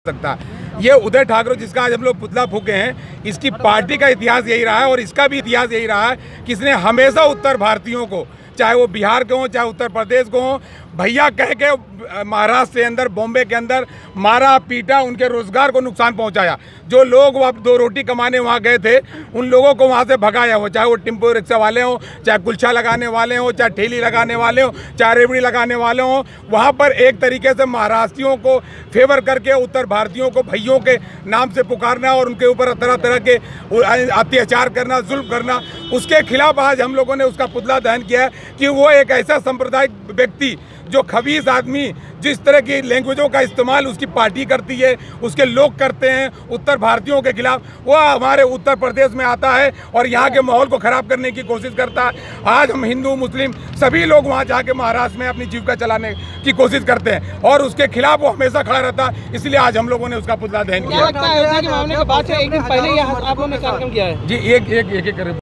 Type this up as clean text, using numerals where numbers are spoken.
सकता। ये उदय ठाकरे जिसका आज हम लोग पुतला फूके हैं, इसकी पार्टी का इतिहास यही रहा है और इसका भी इतिहास यही रहा है कि इसने हमेशा उत्तर भारतीयों को, चाहे वो बिहार के हों चाहे उत्तर प्रदेश को हों, भैया कह के महाराष्ट्र के अंदर, बॉम्बे के अंदर मारा पीटा, उनके रोजगार को नुकसान पहुंचाया। जो लोग वहाँ 2 रोटी कमाने वहाँ गए थे, उन लोगों को वहाँ से भगाया हो, चाहे वो टेम्पो रिक्शा वाले हों, चाहे कुल्चा लगाने वाले हों, चाहे ठेली लगाने वाले हों, चाहे रेवड़ी लगाने वाले हों। वहाँ पर एक तरीके से महाराष्ट्रियों को फेवर करके उत्तर भारतीयों को भैयों के नाम से पुकारना और उनके ऊपर तरह तरह के अत्याचार करना, जुल्म करना, उसके खिलाफ आज हम लोगों ने उसका पुतला दहन किया है कि वो एक ऐसा सांप्रदायिक व्यक्ति जो खबीस आदमी, जिस तरह की लैंग्वेजों का इस्तेमाल उसकी पार्टी करती है, उसके लोग करते हैं उत्तर भारतीयों के खिलाफ, वो हमारे उत्तर प्रदेश में आता है और यहाँ के माहौल को ख़राब करने की कोशिश करता है। आज हम हिंदू मुस्लिम सभी लोग वहाँ जाके महाराष्ट्र में अपनी जीविका चलाने की कोशिश करते हैं और उसके खिलाफ वो हमेशा खड़ा रहता है। इसलिए आज हम लोगों ने उसका पुतला दहन किया। एक दिन पहले आप लोगों ने कार्यक्रम किया है जी। एक